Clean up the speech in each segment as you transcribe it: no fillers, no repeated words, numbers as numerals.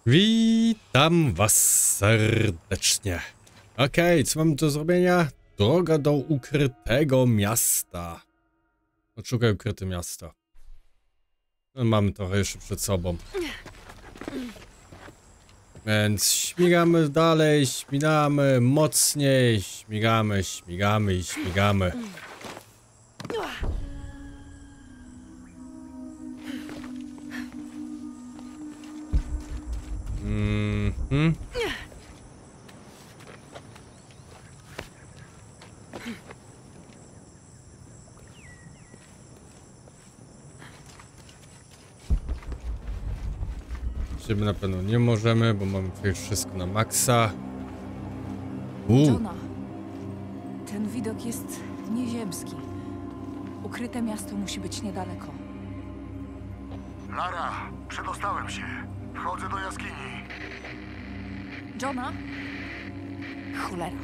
Witam was serdecznie. Okej, co mam do zrobienia? Droga do ukrytego miasta. Odszukaj ukryte miasto. No, mamy trochę jeszcze przed sobą. Więc śmigamy dalej, śmigamy mocniej, śmigamy i śmigamy. Ciebie na pewno nie możemy, bo mamy tutaj wszystko na maksa. Johna, ten widok jest nieziemski. Ukryte miasto musi być niedaleko. Lara, przedostałem się. Wchodzę do jaskini. Johna? Cholera.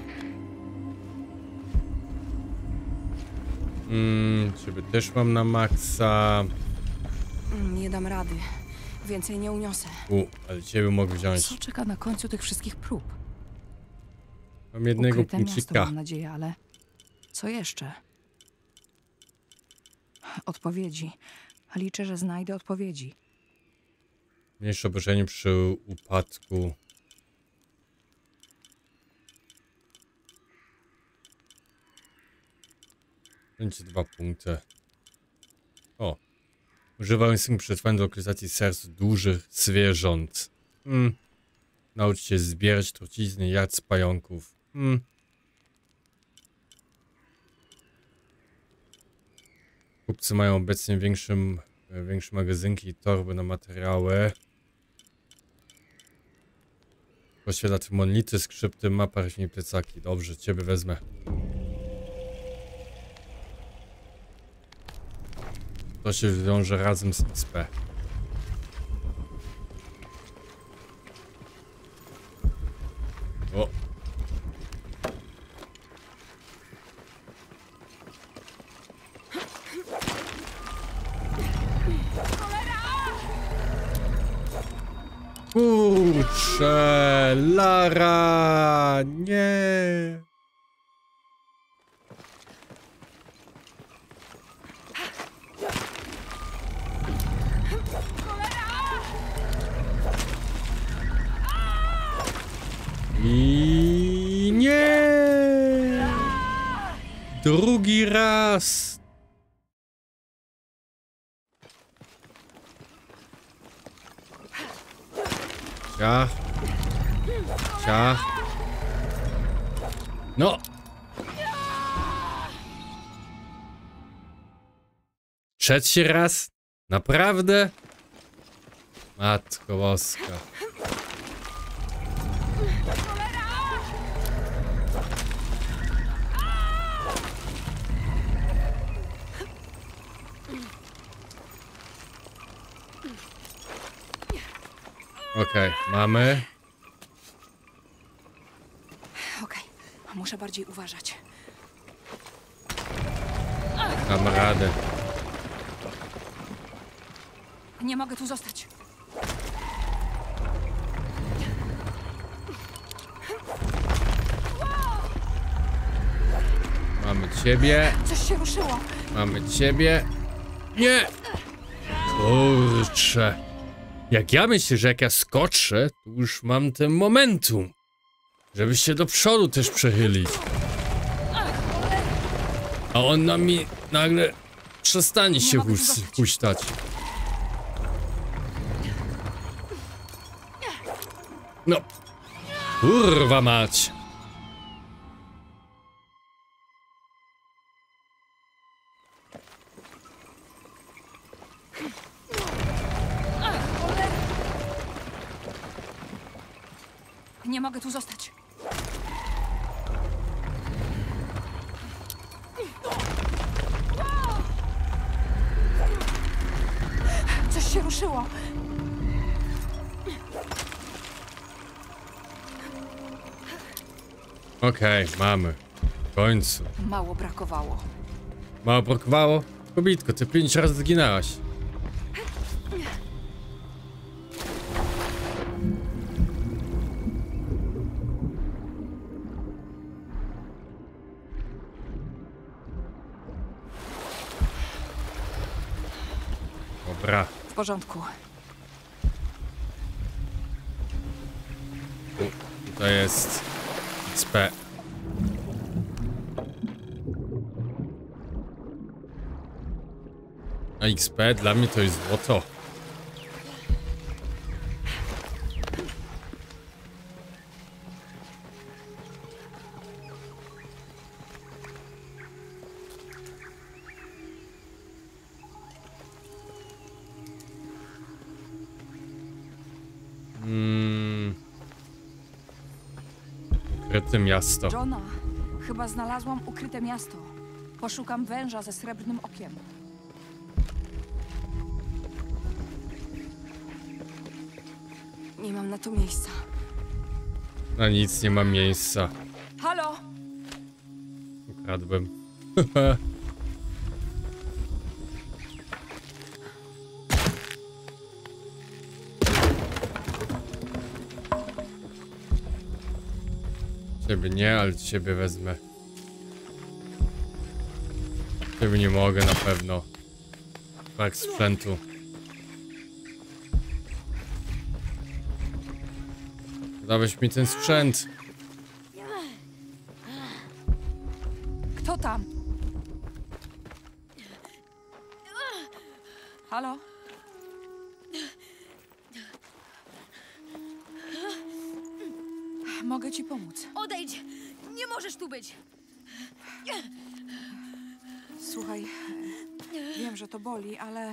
Ciebie też mam na maksa. Nie dam rady. Więcej nie uniosę. Ale ciebie mogę wziąć. Co czeka na końcu tych wszystkich prób? Mam jednego Ukryte miasto, punkcika. mam nadzieję, ale co jeszcze? Odpowiedzi. Liczę, że znajdę odpowiedzi. Mniejsze obrażenie przy upadku. Będzie 2 punkty. O. Używał instynktu przetrwania do lokalizacji serc dużych zwierząt. Naucz się zbierać trucizny, jad z pająków. Kupcy mają obecnie większe magazynki i torby na materiały. Posiada monity, skrypty, mapa, i plecaki. Dobrze, ciebie wezmę. To się wiąże razem z XP. O! Kurczę, Lara, nie. I nie. Drugi raz. Ciach. Ciach. No. Trzeci raz? Naprawdę? Matko boska. Okej, mamy. Okej, muszę bardziej uważać. Dam radę. Nie mogę tu zostać. Mamy ciebie. Coś się ruszyło. Mamy ciebie. Nie! Kurczę. Jak ja myślę, że jak ja skoczę, to już mam ten momentum. Żeby się do przodu też przechylić. A on na mi nagle przestanie się huśtać. No. Kurwa mać. Nie mogę tu zostać. Coś się ruszyło. Okej, mamy. W końcu. Mało brakowało. Mało brakowało? Kobitko, ty 5 razy zginęłaś. porządku. To jest XP. A XP dla mnie to jest złoto. Ukryte miasto. Johna, chyba znalazłam ukryte miasto. Poszukam węża ze srebrnym okiem. Nie mam na to miejsca. Na nic nie ma miejsca. Halo? Ukradłem. Ciebie nie, ale ciebie wezmę. Ciebie nie mogę na pewno. Brak sprzętu. Dałeś mi ten sprzęt. Kto tam? Halo? Mogę ci pomóc. Odejdź! Nie możesz tu być! Słuchaj, wiem, że to boli, ale...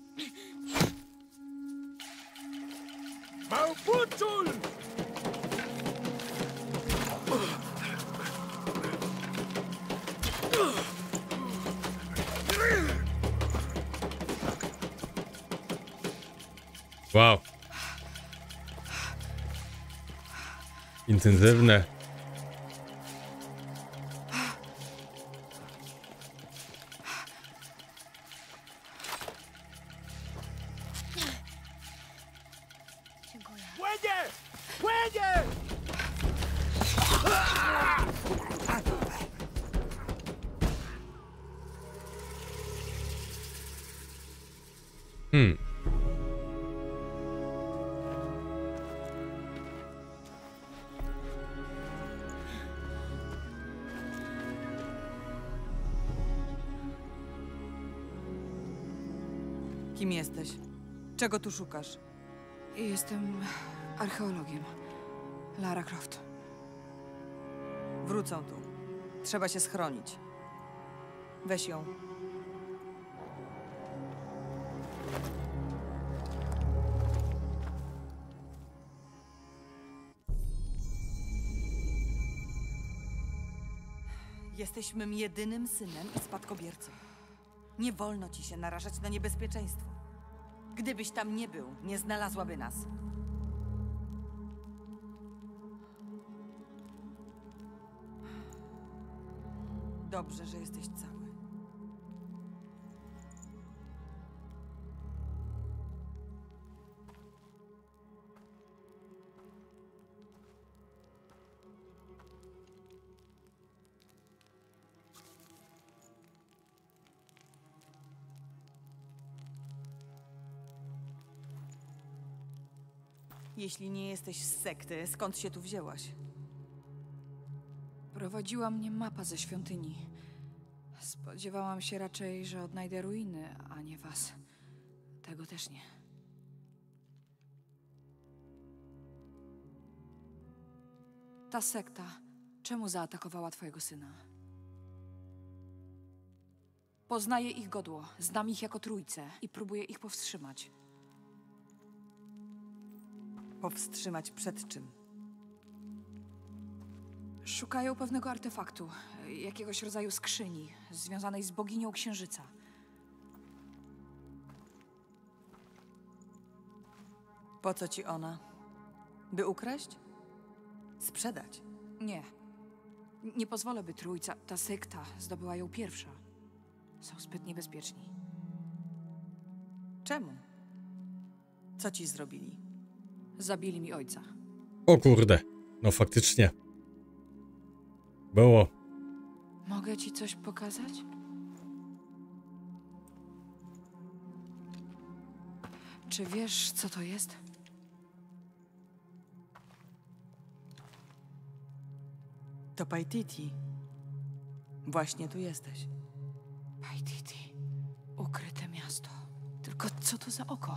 Wow. Intensywne. Dziękuję. Kim jesteś? Czego tu szukasz? Jestem archeologiem. Lara Croft. Wrócą tu. Trzeba się schronić. Weź ją. Jesteś mym jedynym synem i spadkobiercą. Nie wolno ci się narażać na niebezpieczeństwo. Gdybyś tam nie był, nie znalazłaby nas. Dobrze, że jesteś cały. Jeśli nie jesteś z sekty, skąd się tu wzięłaś? Prowadziła mnie mapa ze świątyni. Spodziewałam się raczej, że odnajdę ruiny, a nie was. Tego też nie. Ta sekta, czemu zaatakowała twojego syna? Poznaję ich godło, znam ich jako trójcę i próbuję ich powstrzymać. Powstrzymać przed czym? Szukają pewnego artefaktu, jakiegoś rodzaju skrzyni, związanej z boginią Księżyca. Po co ci ona? By ukraść? Sprzedać? Nie. Nie pozwolę, by trójca, ta sekta, zdobyła ją pierwsza. Są zbyt niebezpieczni. Czemu? Co ci zrobili? Zabili mi ojca. O kurde. No faktycznie. Było. Mogę ci coś pokazać? Czy wiesz, co to jest? To Paititi. Właśnie tu jesteś. Paititi. Ukryte miasto. Tylko co to za oko?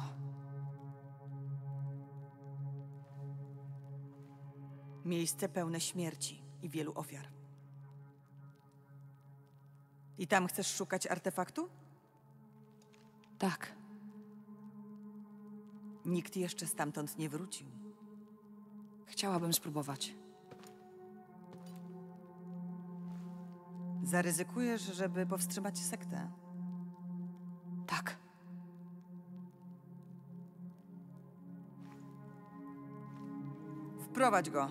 Miejsce pełne śmierci i wielu ofiar. I tam chcesz szukać artefaktu? Tak. Nikt jeszcze stamtąd nie wrócił. Chciałabym spróbować. Zaryzykujesz, żeby powstrzymać sektę? Tak. Wprowadź go.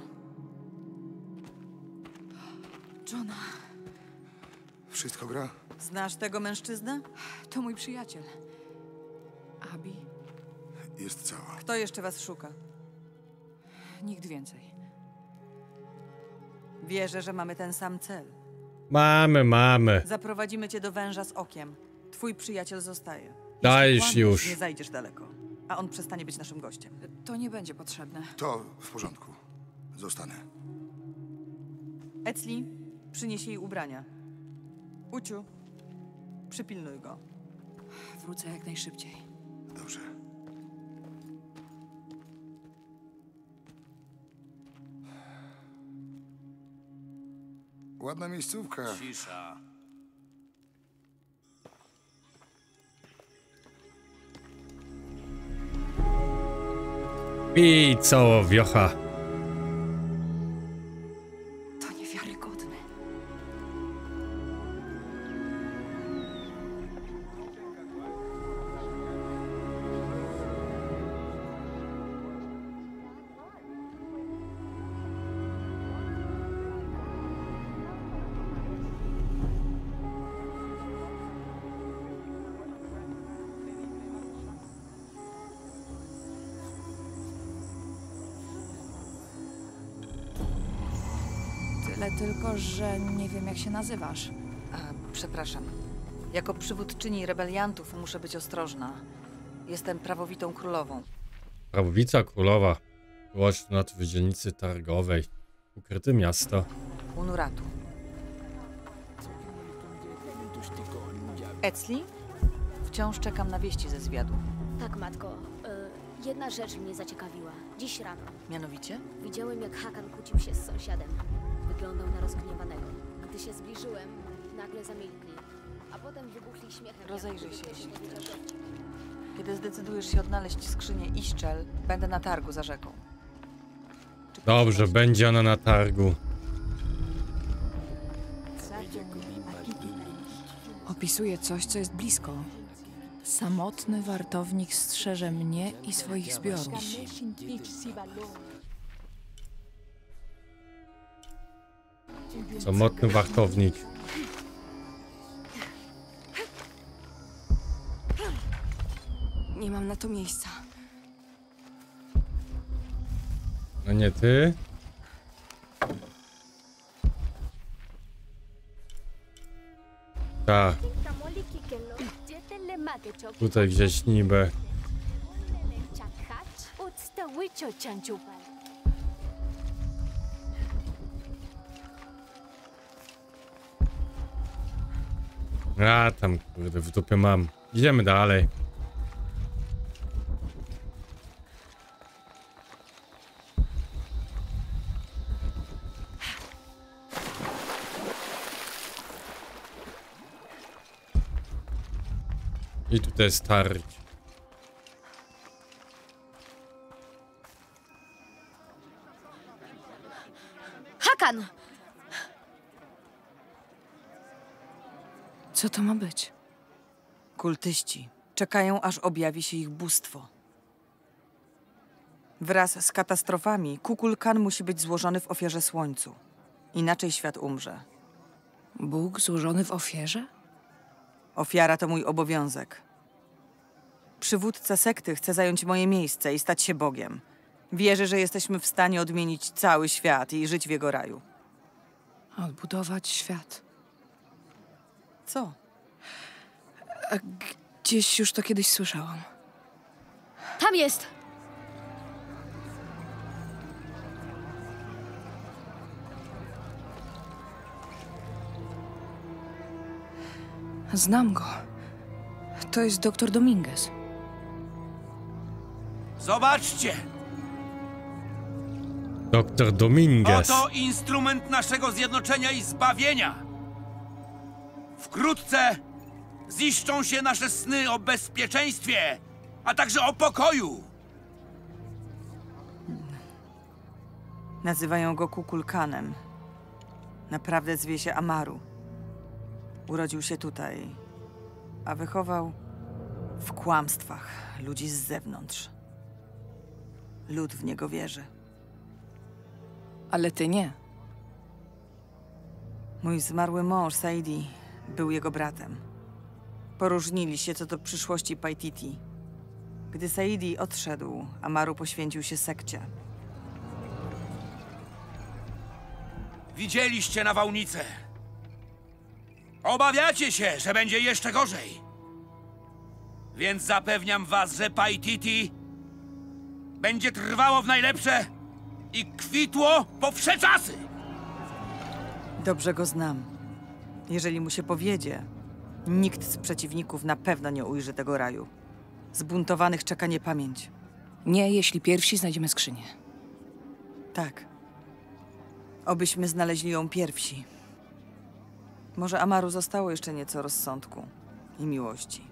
Johna, Wszystko gra? Znasz tego mężczyznę? to mój przyjaciel. Abi? Jest cała. Kto jeszcze was szuka? Nikt więcej. Wierzę, że mamy ten sam cel. Mamy. Zaprowadzimy cię do węża z okiem. Twój przyjaciel zostaje. Jeśli Dajesz kłamiesz, już. Nie zajdziesz daleko. A on przestanie być naszym gościem. To nie będzie potrzebne. To w porządku. Zostanę. Ecli, przynieś jej ubrania. Uciu, przypilnuj go. Wrócę jak najszybciej. Dobrze. Ładna miejscówka. Cisza. I cała wiocha. To niewiarygodne. Tyle tylko, że nie wiem, jak się nazywasz. Przepraszam. Jako przywódczyni rebeliantów muszę być ostrożna. Jestem prawowitą królową. Prawowica królowa. Byłaś tu na wydzielnicy targowej. Ukryte miasto. Unuratu. Ecli? Wciąż czekam na wieści ze zwiadu. Tak, matko. Jedna rzecz mnie zaciekawiła. Dziś rano Mianowicie? widziałem, jak Hakan kłócił się z sąsiadem. Wyglądał na rozgniewanego. Gdy się zbliżyłem, nagle zamilkli. A potem wybuchli śmiechem. Rozejrzyj jak się, gdyby jeśli ktoś chcesz. powiedział dowcip. Kiedy zdecydujesz się odnaleźć skrzynię Iszczel, będę na targu za rzeką. Czy ktoś Dobrze, chodzi? będzie ona na targu. Opisuje coś, co jest blisko. Samotny wartownik strzeże mnie i swoich zbiorów. Samotny wartownik. Nie mam na to miejsca. No nie ty? Tak, tutaj gdzieś niby. A tam kurde w dupie mam. Idziemy dalej. I tutaj jest targ. Hakan! Co to ma być? Kultyści czekają, aż objawi się ich bóstwo. Wraz z katastrofami Kukulkan musi być złożony w ofierze słońcu. Inaczej świat umrze. Bóg złożony w ofierze? Ofiara to mój obowiązek. Przywódca sekty chce zająć moje miejsce i stać się Bogiem. Wierzy, że jesteśmy w stanie odmienić cały świat i żyć w jego raju. Odbudować świat. Co? Gdzieś już to kiedyś słyszałam. Tam jest! Znam go. To jest doktor Dominguez. Zobaczcie! Doktor Dominguez. Oto instrument naszego zjednoczenia i zbawienia! Wkrótce ziszczą się nasze sny o bezpieczeństwie, a także o pokoju! Nazywają go Kukulkanem. Naprawdę zwie się Amaru. Urodził się tutaj, a wychował w kłamstwach ludzi z zewnątrz. Lud w niego wierzy. Ale ty nie. Mój zmarły mąż, Saidi, był jego bratem. Poróżnili się co do przyszłości Paititi. Gdy Saidi odszedł, Amaru poświęcił się sekcie. Widzieliście nawałnicę. Obawiacie się, że będzie jeszcze gorzej. Więc zapewniam was, że Paititi będzie trwało w najlepsze i kwitło po wsze czasy. Dobrze go znam. Jeżeli mu się powiedzie, nikt z przeciwników na pewno nie ujrzy tego raju. Zbuntowanych czeka niepamięć. Nie, jeśli pierwsi znajdziemy skrzynię. Tak. Obyśmy znaleźli ją pierwsi. Może Amaru zostało jeszcze nieco rozsądku i miłości.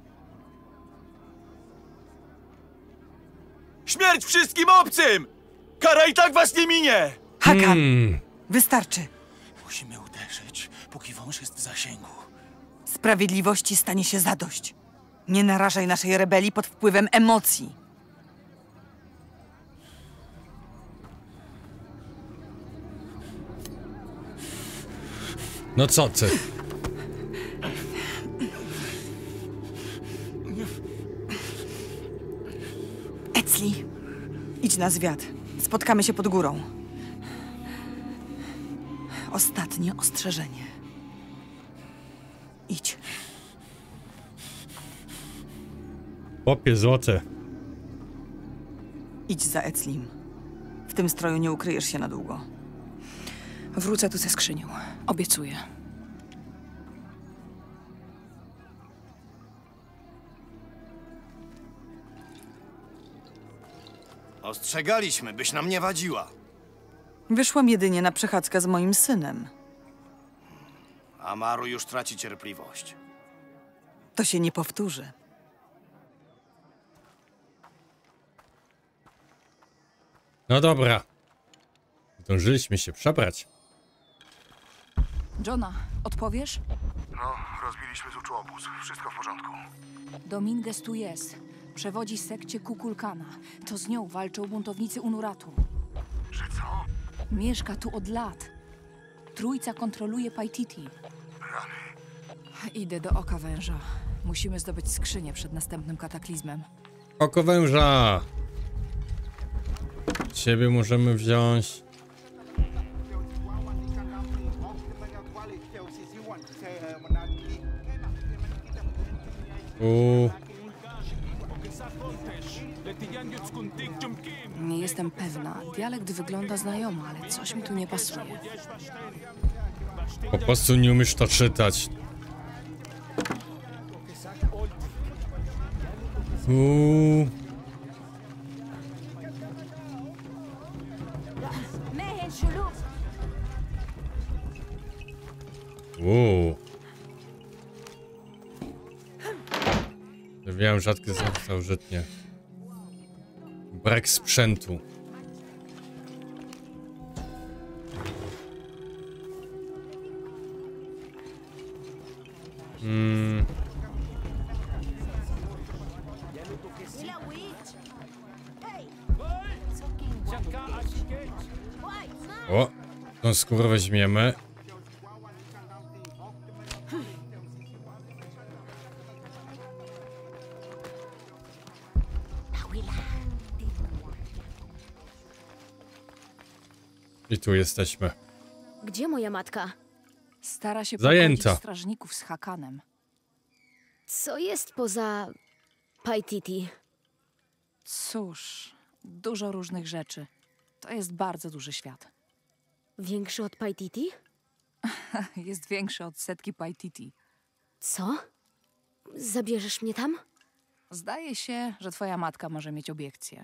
Śmierć wszystkim obcym! Kara i tak was nie minie! Hakan! Wystarczy! Musimy uderzyć, póki wąż jest w zasięgu. Sprawiedliwości stanie się zadość. Nie narażaj naszej rebelii pod wpływem emocji. No co ty? Ecli, idź na zwiat. Spotkamy się pod górą. Ostatnie ostrzeżenie. Idź. Popie złote. Idź za Eclim. W tym stroju nie ukryjesz się na długo. Wrócę tu ze skrzynią. Obiecuję. Ostrzegaliśmy, byś nam nie wadziła. Wyszłam jedynie na przechadzkę z moim synem. Amaru już traci cierpliwość. To się nie powtórzy. No dobra. Zdążyliśmy się przebrać. Johna, odpowiesz? No, rozbiliśmy tu obóz. Wszystko w porządku. Dominguez tu jest. Przewodzi sekcie Kukulkana. To z nią walczą buntownicy Unuratu. Że co? Mieszka tu od lat. Trójca kontroluje Paititi. Rany. Idę do Oka Węża. Musimy zdobyć skrzynię przed następnym kataklizmem. Oko węża. Ciebie możemy wziąć. Nie jestem pewna. Dialekt wygląda znajomo, ale coś mi tu nie pasuje. Po prostu nie umiesz to czytać. Wiem, rzadkie starożytnie. Brak sprzętu. O, tą skórę weźmiemy. I tu jesteśmy. Gdzie moja matka? Stara się Zajęta. pogodzić strażników z Hakanem. Co jest poza Paititi? Cóż, dużo różnych rzeczy. To jest bardzo duży świat. Większy od Paititi? Jest większy od setki Paititi. Co? Zabierzesz mnie tam? Zdaje się, że twoja matka może mieć obiekcje.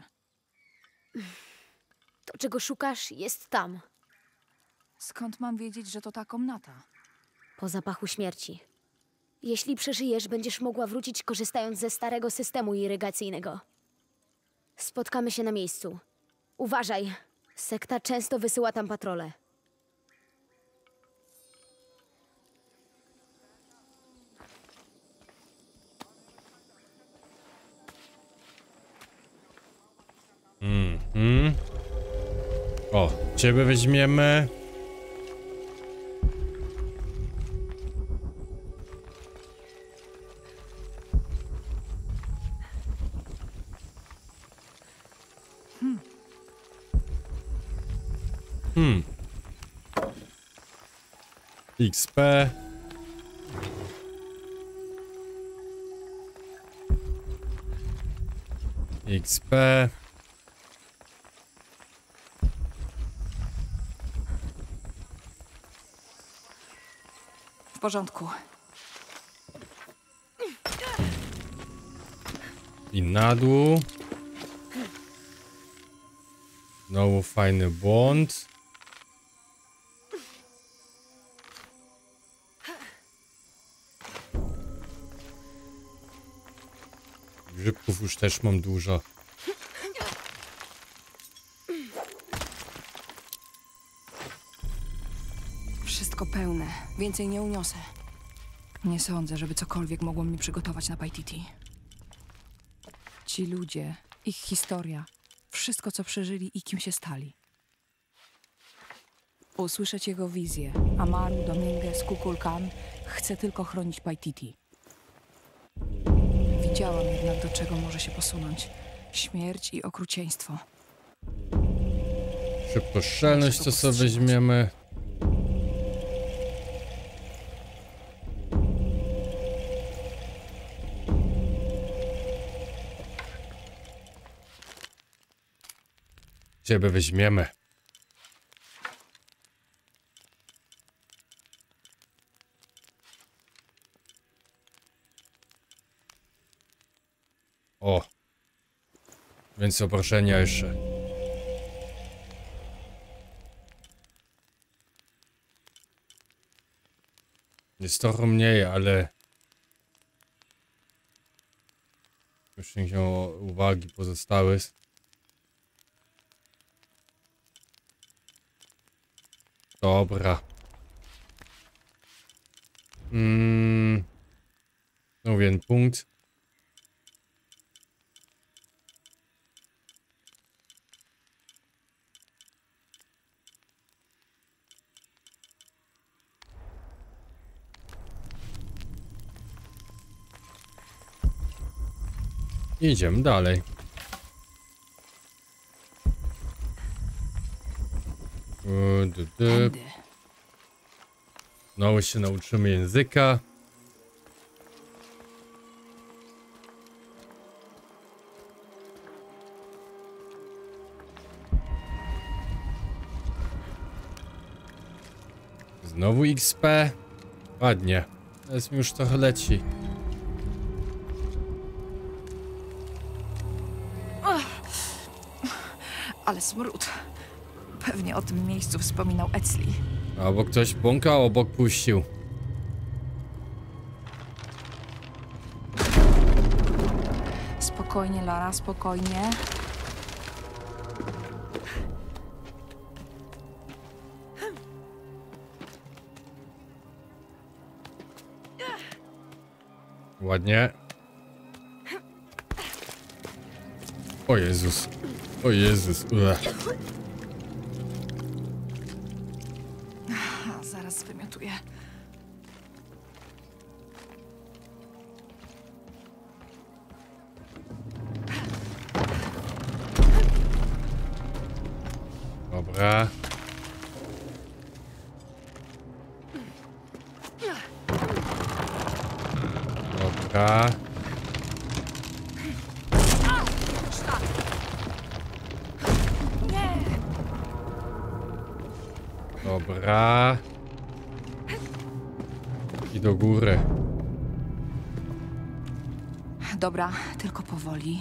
To, czego szukasz, jest tam. Skąd mam wiedzieć, że to ta komnata? Po zapachu śmierci. Jeśli przeżyjesz, będziesz mogła wrócić korzystając ze starego systemu irygacyjnego. Spotkamy się na miejscu. Uważaj, sekta często wysyła tam patrole. O, ciebie weźmiemy. XP. XP. W porządku. I na dół. Znowu fajny błąd. Grzybków już też mam dużo. Wszystko pełne. Więcej nie uniosę. Nie sądzę, żeby cokolwiek mogło mnie przygotować na Paititi. Ci ludzie, ich historia, wszystko co przeżyli i kim się stali. Usłyszeć jego wizję. Amaru, Dominguez, Kukulkan chce tylko chronić Paititi. Widziałam jednak, do czego może się posunąć. Śmierć i okrucieństwo. Szybko szczelność, co sobie weźmiemy. Ciebie weźmiemy. O. Więc oproszenia jeszcze. Jest trochę mniej, ale... Już nie wziął uwagi pozostałych. Dobra. Znowu jeden punkt. Idziemy dalej. Tędy. Znowu się nauczymy języka. Znowu XP. Ładnie. Teraz mi już trochę leci. Ale smród. Pewnie o tym miejscu wspominał Etzli. Albo ktoś bąkał, obok puścił. Spokojnie, Lara, spokojnie. Ładnie. O Jezus. O Jezus. Zaraz wymiotuję. Dobra. Dobra. Dobra. I do góry. Dobra, tylko powoli.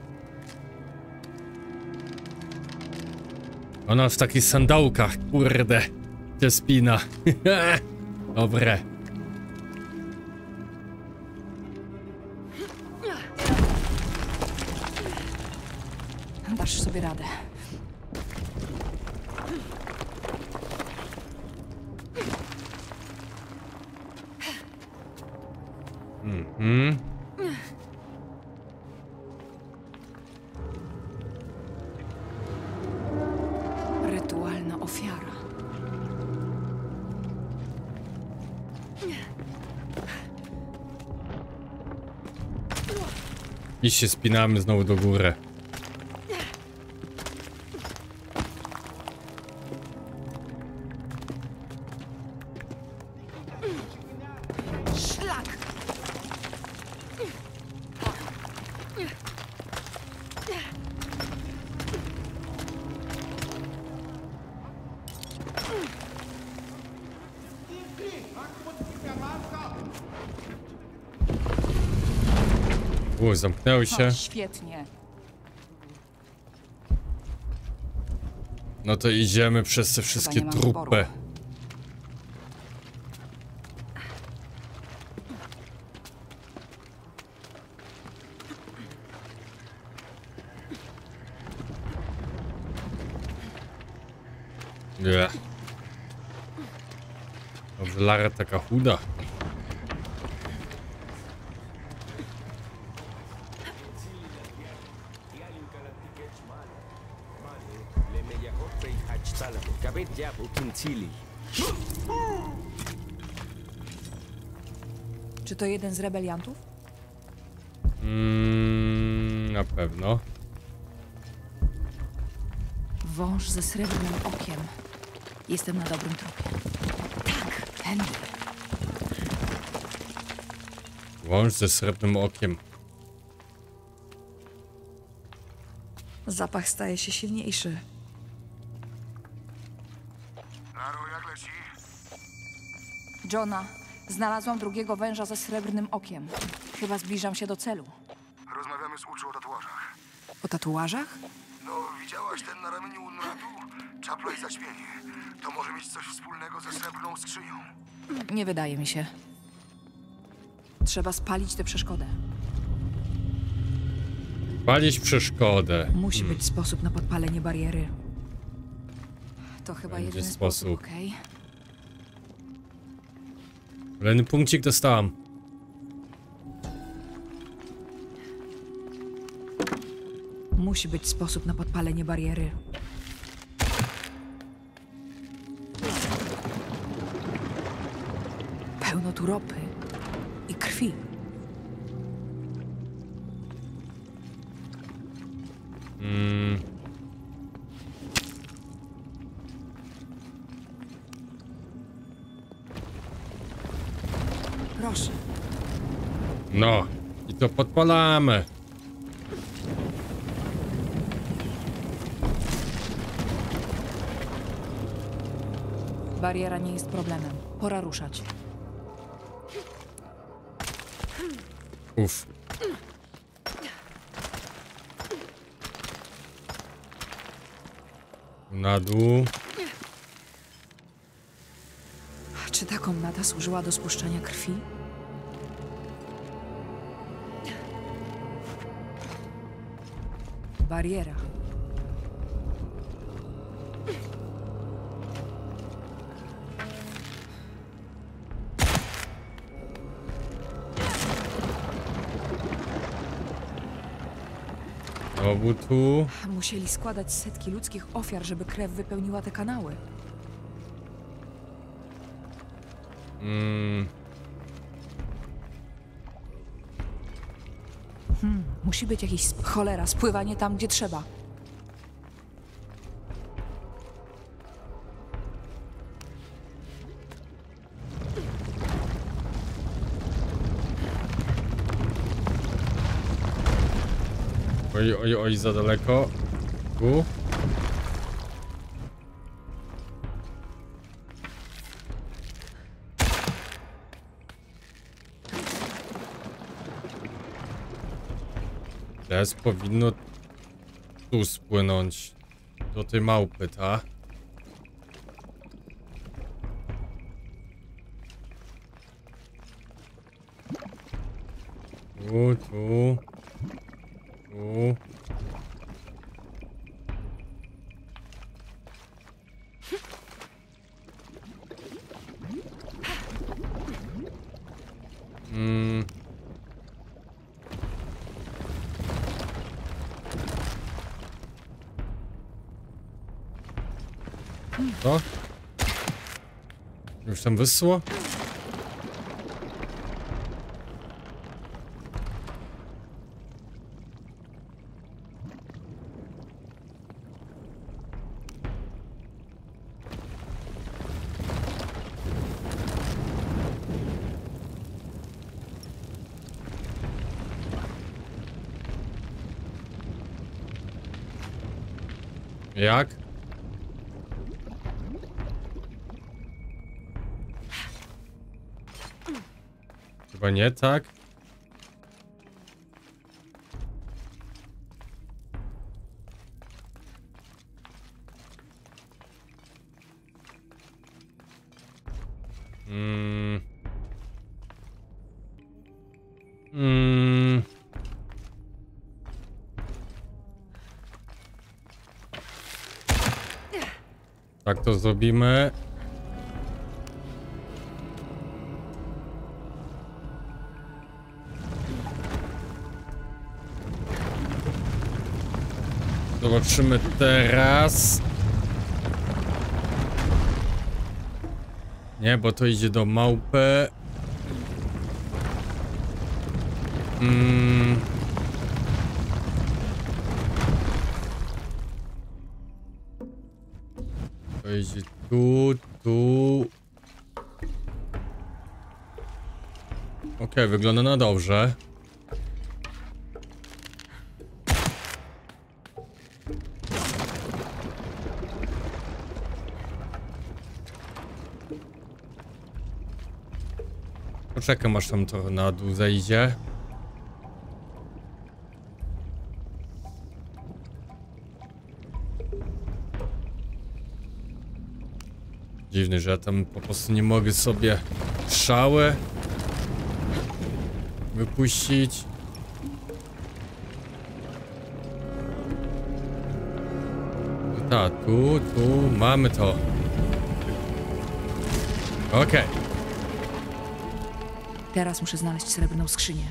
Ona w takich sandałkach, kurde, się spina. Dobre. Dasz sobie radę. Rytualna ofiara. I się spinamy znowu do góry. Szlak! Zamknęły się. O, świetnie. No to idziemy przez te wszystkie nie mam wyboru. trupy. Nie. Dobrze, Lara taka chuda. Czy to jeden z rebeliantów? Na pewno. Wąż ze srebrnym okiem. Jestem na dobrym tropie. Tak, tędy. Wąż ze srebrnym okiem. Zapach staje się silniejszy. Laro, jak leci? Johna, znalazłam drugiego węża ze srebrnym okiem. Chyba zbliżam się do celu. Rozmawiamy z Uczu o tatuażach. O tatuażach? No, widziałaś ten na ramieniu Unratu? Czapla i zaćmienie. To może mieć coś wspólnego ze srebrną skrzynią. Nie wydaje mi się. Trzeba spalić tę przeszkodę. Palić przeszkodę. Musi być sposób na podpalenie bariery. To chyba Będzie jedyny sposób. sposób, okej? Kolejny punkcik dostałam. Musi być sposób na podpalenie bariery. Pełno tu ropy i krwi. Proszę. No. I to podpalamy. Bariera nie jest problemem. Pora ruszać. Uff. Na dół. Czy ta komnata służyła do spuszczania krwi? Bariera. Znowu tu. Musieli składać setki ludzkich ofiar, żeby krew wypełniła te kanały. Musi być jakiś cholera, spływanie tam, gdzie trzeba. Oj, oj, oj, za daleko. Tu. S powinno tu spłynąć. Do tej małpy, ta? Tu. Co? Już tam wysło? Jak? Chyba nie tak. Tak to zrobimy. Zobaczymy teraz. Nie, bo to idzie do małpy. To idzie tu. Okej, wygląda na dobrze. Poczekam, aż tam to na dół zejdzie. Dziwne, że ja tam po prostu nie mogę sobie strzały wypuścić. Tak, tu mamy to. Okej. Teraz muszę znaleźć srebrną skrzynię.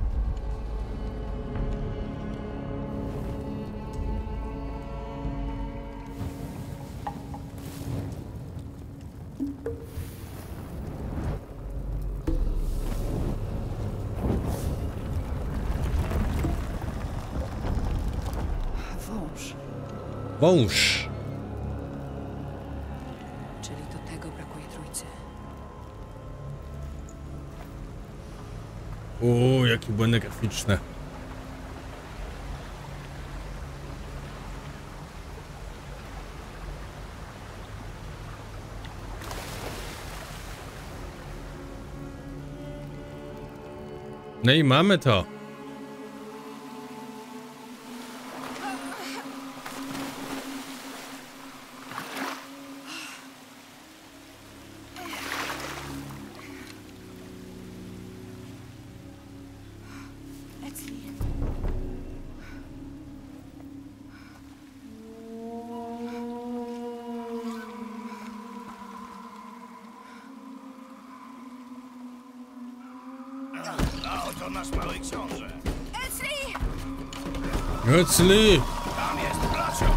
Wąż. Czyli do tego brakuje trójcy. Jakie błędy graficzne. No i mamy to. A oto nasz mały książę. Ecli! Tam jest Blaszio.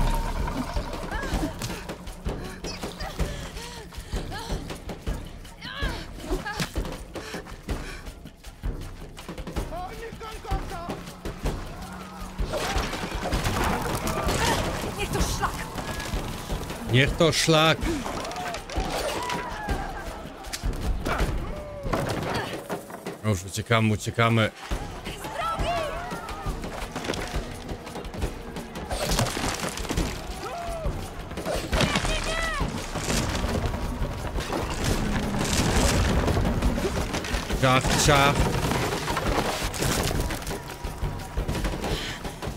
Niech to szlak! Niech to szlak! Już uciekamy. Ciach.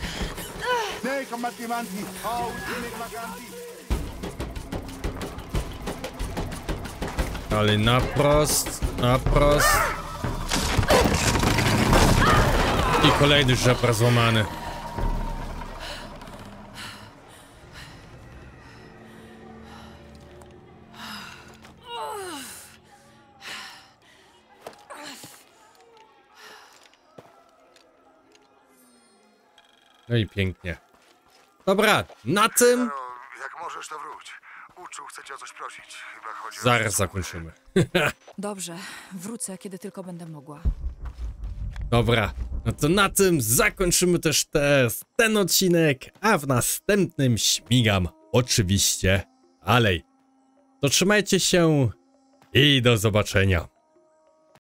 Ale naprost, naprost. I kolejny żebra złamany. No i pięknie. Dobra, na tym... Taro, jak możesz, to wróć. Uczu chce cię o coś prosić. Chyba chodzi o... Zaraz zakończymy. Dobrze, wrócę, kiedy tylko będę mogła. Dobra, no to na tym zakończymy też ten odcinek, a w następnym śmigam oczywiście dalej. To trzymajcie się i do zobaczenia.